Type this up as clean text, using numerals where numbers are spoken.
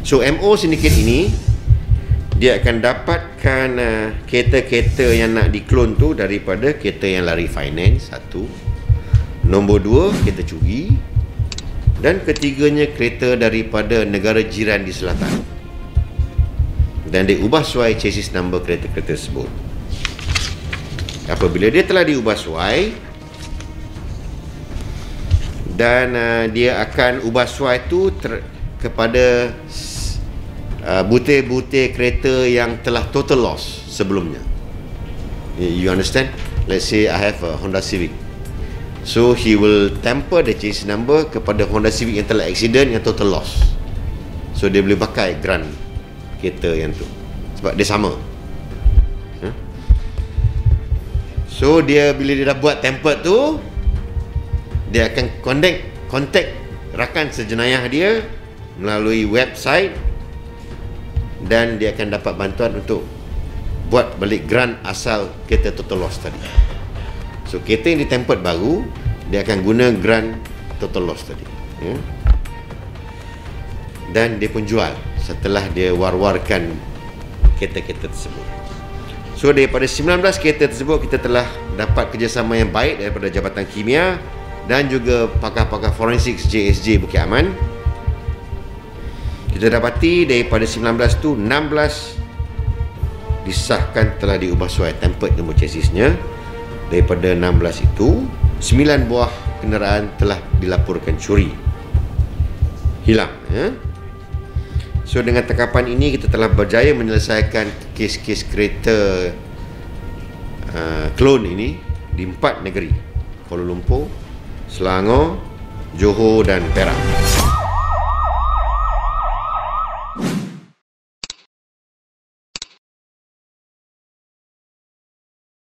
So MO Syndicate ini dia akan dapatkan kereta-kereta yang nak diklon tu daripada kereta yang lari finance, satu. Nombor dua, kereta curi. Dan ketiganya, kereta daripada negara jiran di selatan. Dan dia ubah suai chassis number kereta-kereta tersebut. Apabila dia telah diubah suai, dan dia akan ubah suai tu kepada butir-butir kereta yang telah total loss sebelumnya. You understand? Let's say I have a Honda Civic, so he will temper the chassis number kepada Honda Civic yang telah accident, yang total loss. So dia boleh pakai grant kereta yang tu sebab dia sama. So dia, bila dia dah buat tempered tu, dia akan contact rakan sejenayah dia melalui website, dan dia akan dapat bantuan untuk buat balik grant asal kereta total loss tadi. So kereta yang ditempered baru, dia akan guna grant total loss tadi, dan dia pun jual setelah dia war-warkan kereta-kereta tersebut. So daripada 19 kereta tersebut, kita telah dapat kerjasama yang baik daripada Jabatan Kimia dan juga pakar-pakar forensik JSJ Bukit Aman. Kita dapati daripada 19 tu, 16 disahkan telah diubah suai tempered nombor chassisnya. Daripada 16 itu, 9 buah kenderaan telah dilaporkan curi, hilang. So dengan tangkapan ini, kita telah berjaya menyelesaikan kes-kes kereta klon ini di 4 negeri: Kuala Lumpur, Selangor, Johor dan Perak.